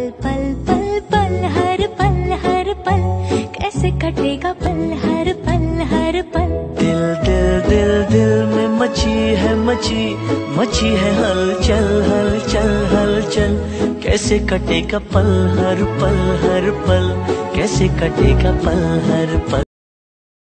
पल पल पल हर पल कैसे कटेगा पल हर पल हर पल। दिल दिल दिल दिल में मची है हलचल हलचल हलचल। कैसे कटेगा पल हर पल कैसे कटेगा पल हर पल।